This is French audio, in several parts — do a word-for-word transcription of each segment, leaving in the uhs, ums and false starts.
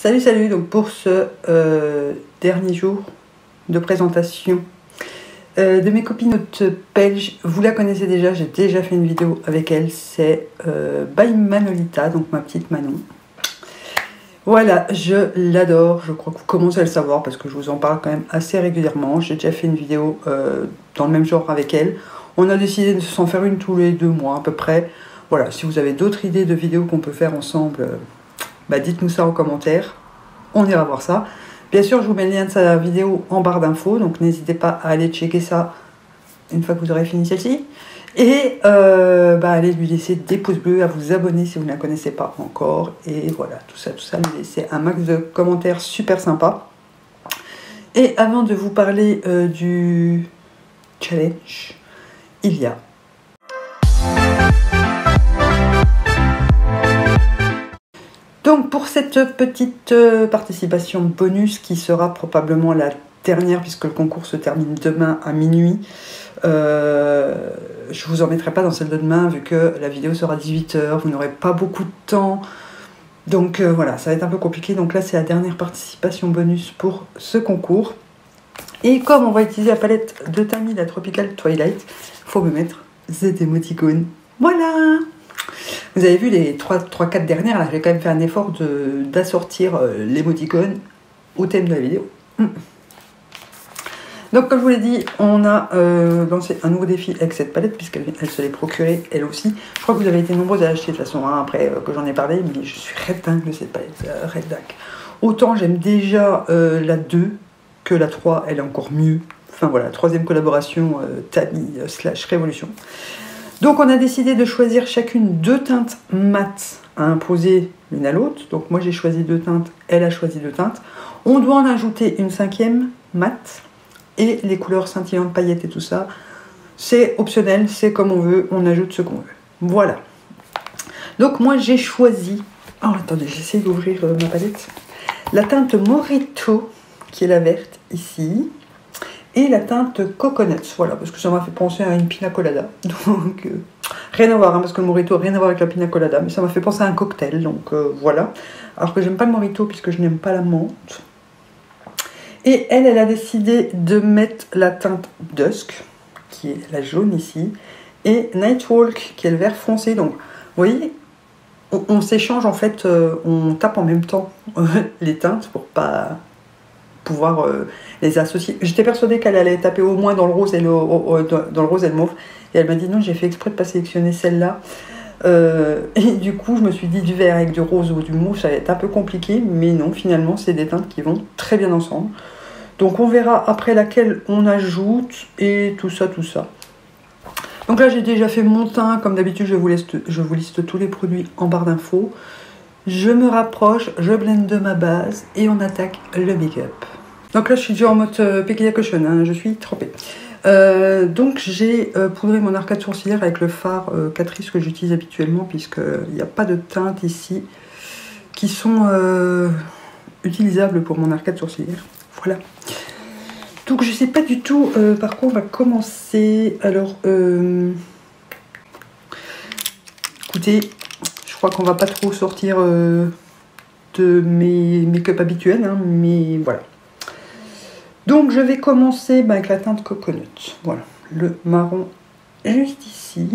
Salut, salut, donc pour ce euh, dernier jour de présentation euh, de mes copinotes belges, vous la connaissez déjà, j'ai déjà fait une vidéo avec elle, c'est euh, by Manolita, donc ma petite Manon. Voilà, je l'adore, je crois que vous commencez à le savoir parce que je vous en parle quand même assez régulièrement. J'ai déjà fait une vidéo euh, dans le même genre avec elle. On a décidé de s'en faire une tous les deux mois à peu près. Voilà, si vous avez d'autres idées de vidéos qu'on peut faire ensemble, euh, bah dites-nous ça en commentaire. On ira voir ça. Bien sûr, je vous mets le lien de sa vidéo en barre d'infos, donc n'hésitez pas à aller checker ça une fois que vous aurez fini celle-ci. Et euh, bah, allez lui laisser des pouces bleus, à vous abonner si vous ne la connaissez pas encore. Et voilà, tout ça, tout ça, lui laisser un max de commentaires super sympa. Et avant de vous parler euh, du challenge, il y a... Donc pour cette petite euh, participation bonus qui sera probablement la dernière puisque le concours se termine demain à minuit, euh, je vous en mettrai pas dans celle de demain vu que la vidéo sera à dix-huit heures, vous n'aurez pas beaucoup de temps, donc euh, voilà, ça va être un peu compliqué. Donc là c'est la dernière participation bonus pour ce concours. Et comme on va utiliser la palette de Tami, la Tropical Twilight, il faut me mettre des émoticônes. Voilà. Vous avez vu les trois quatre dernières, là j'ai quand même fait un effort d'assortir euh, l'émoticône au thème de la vidéo. Mmh. Donc comme je vous l'ai dit, on a euh, lancé un nouveau défi avec cette palette, puisqu'elle elle se l'est procurée elle aussi. Je crois que vous avez été nombreux à l'acheter de toute façon, hein, après euh, que j'en ai parlé, mais je suis red dingue de cette palette, euh, red dingue. Autant j'aime déjà euh, la deux que la trois, elle est encore mieux. Enfin voilà, troisième collaboration euh, Tami euh, slash Révolution. Donc on a décidé de choisir chacune deux teintes mat à imposer l'une à l'autre. Donc moi j'ai choisi deux teintes, elle a choisi deux teintes. On doit en ajouter une cinquième mat et les couleurs scintillantes, paillettes et tout ça. C'est optionnel, c'est comme on veut, on ajoute ce qu'on veut. Voilà. Donc moi j'ai choisi... Oh attendez, j'essaie d'ouvrir euh, ma palette. La teinte Morito, qui est la verte ici. Et la teinte Coconut, voilà, parce que ça m'a fait penser à une pina colada. Donc, euh, rien à voir, hein, parce que le Morito, rien à voir avec la pina colada, mais ça m'a fait penser à un cocktail, donc euh, voilà. Alors que j'aime pas le Morito, puisque je n'aime pas la menthe. Et elle, elle a décidé de mettre la teinte Dusk, qui est la jaune ici, et Nightwalk, qui est le vert foncé. Donc, vous voyez, on, on s'échange, en fait, euh, on tape en même temps euh, les teintes pour pas... pouvoir euh, les associer. J'étais persuadée qu'elle allait taper au moins dans le rose et le, au, au, dans le rose et le mauve. Et elle m'a dit non, j'ai fait exprès de pas sélectionner celle-là. Euh, et du coup, je me suis dit du vert avec du rose ou du mauve, ça va être un peu compliqué. Mais non, finalement, c'est des teintes qui vont très bien ensemble. Donc on verra après laquelle on ajoute et tout ça, tout ça. Donc là, j'ai déjà fait mon teint. Comme d'habitude, je vous liste, je vous liste tous les produits en barre d'infos. Je me rapproche, je blende de ma base et on attaque le make-up. Donc là, je suis déjà en mode euh, Peggy Cushion, hein, je suis trempée. Euh, donc j'ai euh, poudré mon arcade sourcilière avec le fard euh, Catrice que j'utilise habituellement, puisqu'il n'y a pas de teintes ici qui sont euh, utilisables pour mon arcade sourcilière. Voilà. Donc je sais pas du tout euh, par quoi on va commencer. Alors, euh, écoutez... Je crois qu'on va pas trop sortir euh, de mes make-up habituels, hein, mais voilà. Donc je vais commencer bah, avec la teinte Coconut. Voilà, le marron juste ici.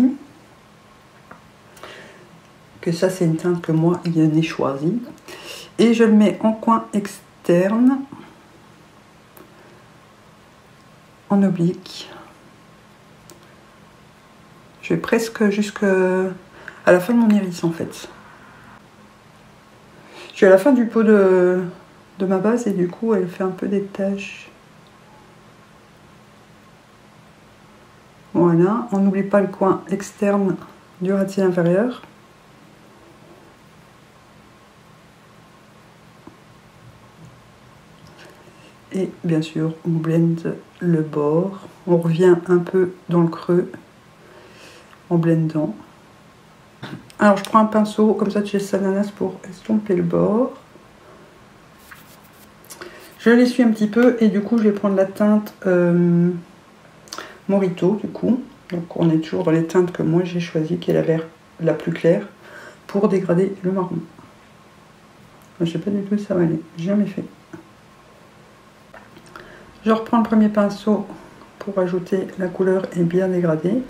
Que ça c'est une teinte que moi il ai choisie. Et je le mets en coin externe, en oblique. Je vais presque jusqu'à à la fin de mon iris en fait. Je suis à la fin du pot de, de ma base et du coup elle fait un peu des taches. Voilà, on n'oublie pas le coin externe du ras de cils inférieur. Et bien sûr, on blende le bord. On revient un peu dans le creux en blendant. Alors je prends un pinceau comme ça de chez Sananas pour estomper le bord. Je l'essuie un petit peu et du coup je vais prendre la teinte euh, Morito du coup. Donc on est toujours dans les teintes que moi j'ai choisies, qui est la vert la plus claire, pour dégrader le marron. Je sais pas du tout si ça va aller. Jamais fait. Je reprends le premier pinceau pour ajouter la couleur et bien dégrader.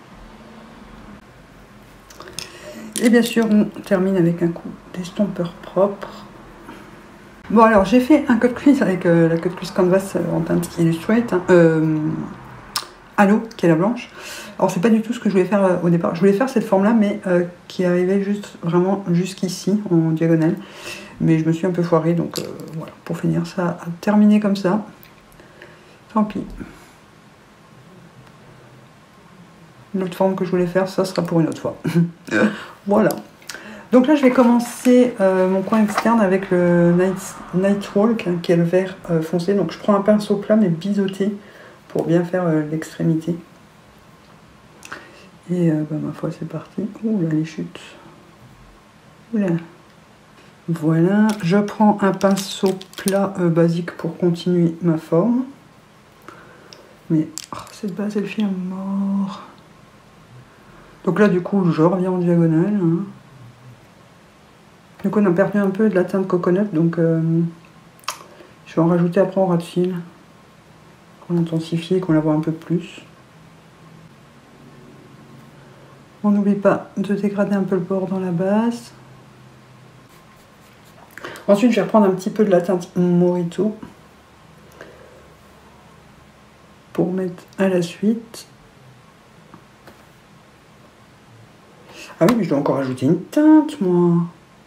Et bien sûr, on termine avec un coup d'estompeur propre. Bon, alors j'ai fait un cut crease avec euh, la cut crease canvas en teinte Illustrate, hein, euh, Halo, qui est la blanche. Alors, c'est pas du tout ce que je voulais faire euh, au départ. Je voulais faire cette forme-là, mais euh, qui arrivait juste vraiment jusqu'ici, en diagonale. Mais je me suis un peu foirée, donc euh, voilà, pour finir, ça a terminé comme ça. Tant pis. L'autre forme que je voulais faire, ça sera pour une autre fois. Voilà. Donc là, je vais commencer euh, mon coin externe avec le Night, Nightwalk, hein, qui est le vert euh, foncé. Donc je prends un pinceau plat, mais biseauté, pour bien faire euh, l'extrémité. Et euh, bah, ma foi, c'est parti. Ouh là, les chutes. Oula. Voilà. Je prends un pinceau plat euh, basique pour continuer ma forme. Mais oh, cette base, elle fait un mort. Donc là, du coup, je reviens en diagonale. Hein. Du coup, on a perdu un peu de la teinte coconut, donc euh, je vais en rajouter après en ras de cils. Pour l'intensifier et qu'on la voit un peu plus. On n'oublie pas de dégrader un peu le bord dans la base. Ensuite, je vais reprendre un petit peu de la teinte Morito pour mettre à la suite. Ah oui, mais je dois encore ajouter une teinte, moi.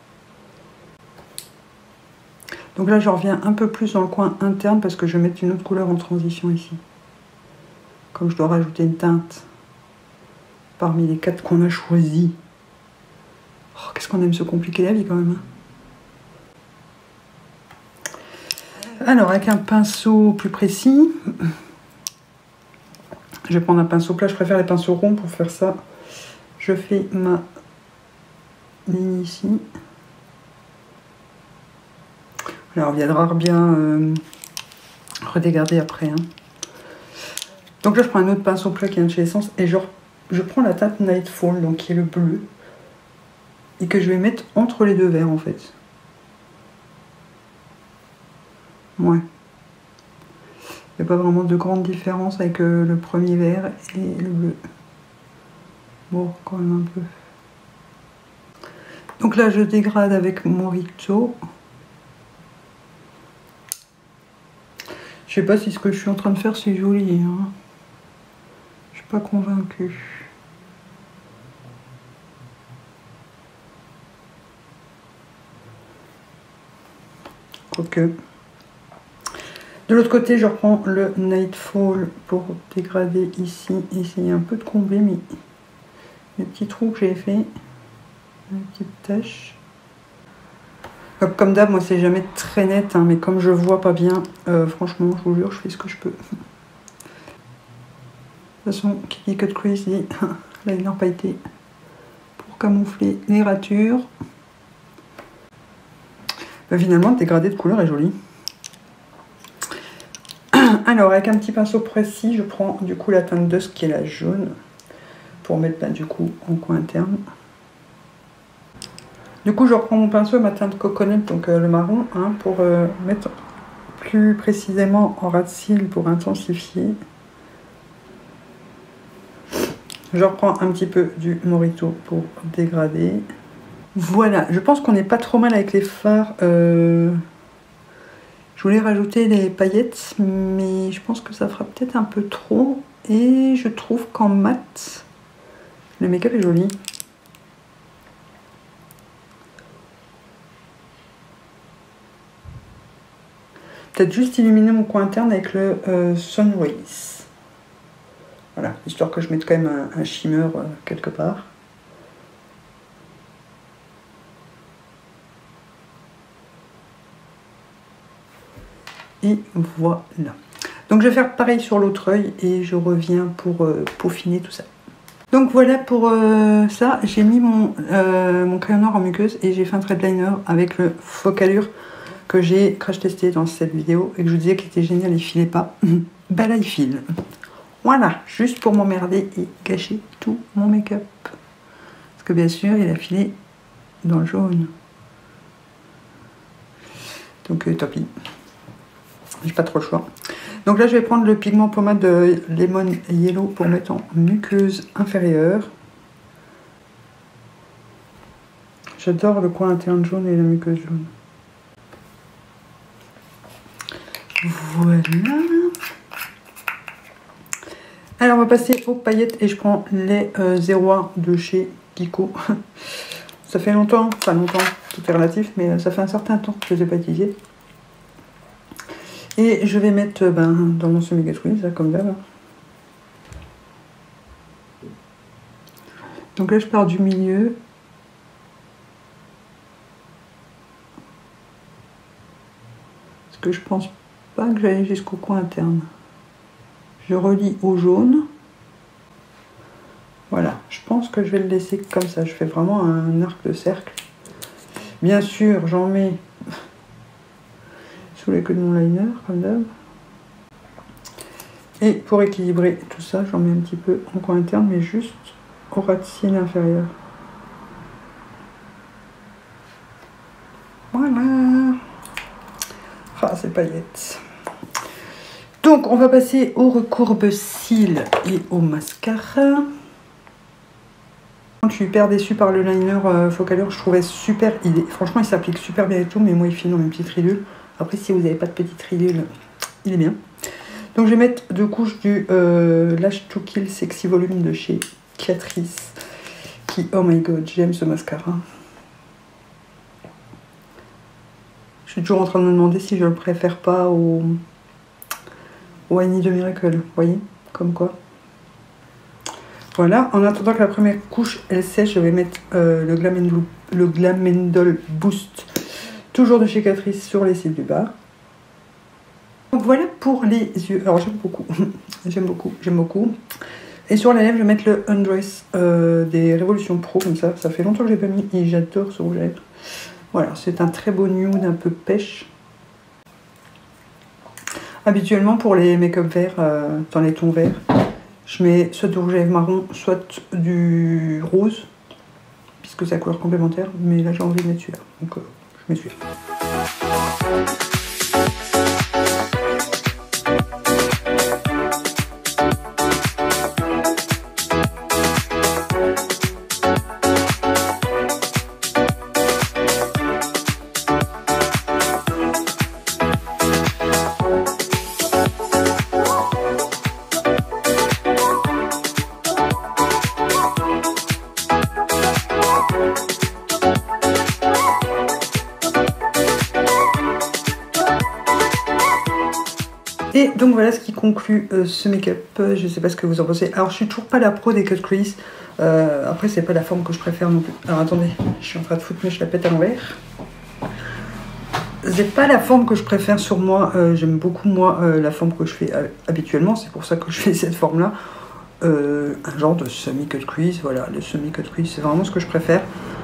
Donc là, je reviens un peu plus dans le coin interne parce que je vais mettre une autre couleur en transition ici. Comme je dois rajouter une teinte parmi les quatre qu'on a choisis. Oh, qu'est-ce qu'on aime se compliquer la vie quand même. Alors, avec un pinceau plus précis, je vais prendre un pinceau plat. Je préfère les pinceaux ronds pour faire ça. Je fais ma ligne ici. Alors, on viendra bien euh, redégarder après. Hein. Donc là, je prends un autre pinceau plat qui vient de chez Essence et je, je prends la teinte Nightfall, donc qui est le bleu, et que je vais mettre entre les deux verts en fait. Ouais. Il n'y a pas vraiment de grande différence avec euh, le premier vert et le bleu. Bon, quand même un peu. Donc là, je dégrade avec Morito. Je sais pas si ce que je suis en train de faire, c'est joli. Hein. Je suis pas convaincue. Ok. De l'autre côté, je reprends le Nightfall pour dégrader ici, essayer un peu de combler mes, mes petits trous que j'ai fait, une petite tache. Comme d'hab, moi c'est jamais très net, hein, mais comme je vois pas bien, euh, franchement, je vous jure, je fais ce que je peux. De toute façon, qui dit cut crease dit liner pailleté pour camoufler les ratures. Ben, finalement, le dégradé de couleur est joli. Alors, avec un petit pinceau précis, je prends du coup la teinte Dusk qui est la jaune pour mettre là, du coup en coin interne. Du coup, je reprends mon pinceau et ma teinte coconut, donc euh, le marron, hein, pour euh, mettre plus précisément en ras de cils pour intensifier. Je reprends un petit peu du Morito pour dégrader. Voilà, je pense qu'on n'est pas trop mal avec les fards. Euh... Je voulais rajouter les paillettes, mais je pense que ça fera peut-être un peu trop. Et je trouve qu'en mat, le make-up est joli. Peut-être juste illuminer mon coin interne avec le euh, Sunrays. Voilà, histoire que je mette quand même un, un shimmer euh, quelque part. Et voilà. Donc je vais faire pareil sur l'autre œil et je reviens pour euh, peaufiner tout ça. Donc voilà pour euh, ça. J'ai mis mon, euh, mon crayon noir en muqueuse et j'ai fait un trait liner avec le Focalure que j'ai crash testé dans cette vidéo et que je vous disais qu'il était génial, il filait pas. Bah là il file. Voilà, juste pour m'emmerder et gâcher tout mon make-up. Parce que bien sûr il a filé dans le jaune. Donc euh, tant pis. J'ai pas trop le choix. Donc là, je vais prendre le pigment pommade de Lemon Yellow pour mettre en muqueuse inférieure. J'adore le coin interne jaune et la muqueuse jaune. Voilà. Alors, on va passer aux paillettes et je prends les euh, zéro un de chez Kiko. Ça fait longtemps, enfin longtemps, tout est relatif, mais ça fait un certain temps que je ne les ai pas utilisés. Et je vais mettre ben, dans mon semi-cut crease, comme d'hab. Donc là, je pars du milieu. Parce que je pense pas que j'aille jusqu'au coin interne. Je relie au jaune. Voilà, je pense que je vais le laisser comme ça. Je fais vraiment un arc de cercle. Bien sûr, j'en mets sous les queues de mon liner, comme d'hab. Et pour équilibrer tout ça, j'en mets un petit peu en coin interne, mais juste au ras de cils inférieur. Voilà. Ah, ces paillettes. Donc, on va passer au recourbe-cils et au mascara. Je suis hyper déçue par le liner euh, Focalure. Je trouvais super. Il est, franchement, il s'applique super bien et tout, mais moi, il file dans mes petites ridules. Après, si vous n'avez pas de petites ridules, il est bien. Donc, je vais mettre deux couches du euh, Lash to Kill Sexy Volume de chez Catrice. Qui, oh my god, j'aime ce mascara. Je suis toujours en train de me demander si je le préfère pas au, au I Need a Miracle. Vous voyez, comme quoi. Voilà, en attendant que la première couche elle sèche, je vais mettre euh, le, Glam le Glamendol Boost, toujours de chez Catrice, sur les cils du bas. Donc voilà pour les yeux. Alors j'aime beaucoup, j'aime beaucoup, j'aime beaucoup. Et sur les lèvres, je vais mettre le Undress euh, des Révolutions Pro, comme ça. Ça fait longtemps que je l'ai pas mis et j'adore ce rouge à lèvres. Voilà, c'est un très beau nude, un peu pêche. Habituellement, pour les make-up verts, euh, dans les tons verts, je mets soit du rouge à lèvres marron, soit du rose, puisque c'est la couleur complémentaire. Mais là, j'ai envie de mettre celui-là. Donc, euh, je mets celui-là. Et donc voilà ce qui conclut euh, ce make-up. Je ne sais pas ce que vous en pensez. Alors je suis toujours pas la pro des cut crease. Euh, après c'est pas la forme que je préfère non plus. Alors attendez, je suis en train de foutre mes chapettes à l'envers. C'est pas la forme que je préfère sur moi. Euh, J'aime beaucoup moi euh, la forme que je fais euh, habituellement. C'est pour ça que je fais cette forme là. Euh, un genre de semi-cut crease. Voilà, le semi-cut crease c'est vraiment ce que je préfère.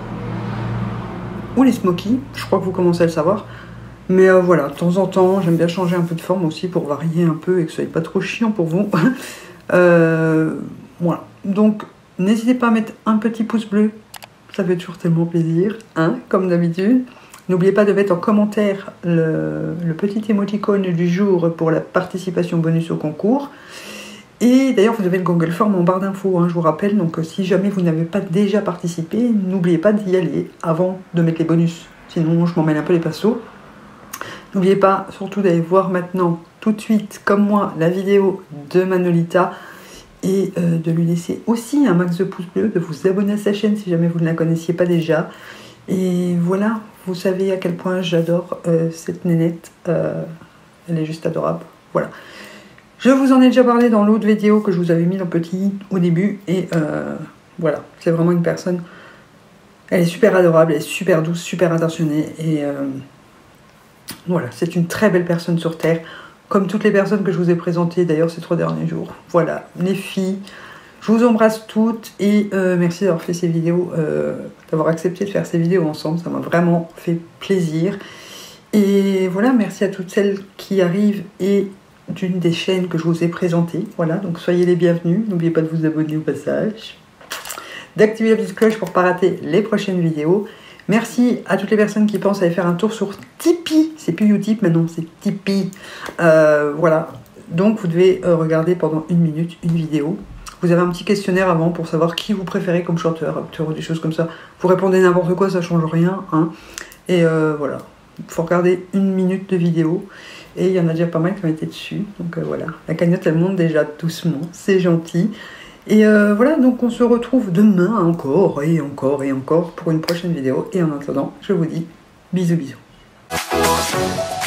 Ou les smoky, je crois que vous commencez à le savoir. Mais euh, voilà, de temps en temps, j'aime bien changer un peu de forme aussi pour varier un peu et que ce soit pas trop chiant pour vous. euh, voilà, donc n'hésitez pas à mettre un petit pouce bleu, ça fait toujours tellement plaisir, hein, comme d'habitude. N'oubliez pas de mettre en commentaire le, le petit émoticône du jour pour la participation bonus au concours. Et d'ailleurs, vous avez le Google Form en barre d'infos, hein, je vous rappelle. Donc si jamais vous n'avez pas déjà participé, n'oubliez pas d'y aller avant de mettre les bonus. Sinon, je m'en mêle un peu les pinceaux. N'oubliez pas surtout d'aller voir maintenant, tout de suite, comme moi, la vidéo de Manolita et euh, de lui laisser aussi un max de pouces bleus, de vous abonner à sa chaîne si jamais vous ne la connaissiez pas déjà. Et voilà, vous savez à quel point j'adore euh, cette nénette, euh, elle est juste adorable. Voilà. Je vous en ai déjà parlé dans l'autre vidéo que je vous avais mis en petit au début et euh, voilà, c'est vraiment une personne, elle est super adorable, elle est super douce, super attentionnée et... Euh, Voilà, c'est une très belle personne sur Terre, comme toutes les personnes que je vous ai présentées d'ailleurs ces trois derniers jours. Voilà, les filles, je vous embrasse toutes et euh, merci d'avoir fait ces vidéos, euh, d'avoir accepté de faire ces vidéos ensemble, ça m'a vraiment fait plaisir. Et voilà, merci à toutes celles qui arrivent et d'une des chaînes que je vous ai présentées. Voilà, donc soyez les bienvenus, n'oubliez pas de vous abonner au passage, d'activer la petite cloche pour ne pas rater les prochaines vidéos. Merci à toutes les personnes qui pensent aller faire un tour sur Tipeee. C'est plus Utip maintenant, c'est Tipeee. Euh, voilà. Donc vous devez euh, regarder pendant une minute une vidéo. Vous avez un petit questionnaire avant pour savoir qui vous préférez comme chanteur, acteur ou des choses comme ça. Vous répondez n'importe quoi, ça change rien. Hein. Et euh, voilà. Il faut regarder une minute de vidéo. Et il y en a déjà pas mal qui ont été dessus. Donc euh, voilà. La cagnotte, elle monte déjà doucement. C'est gentil. Et euh, voilà, donc on se retrouve demain encore et encore et encore pour une prochaine vidéo. Et en attendant, je vous dis bisous bisous.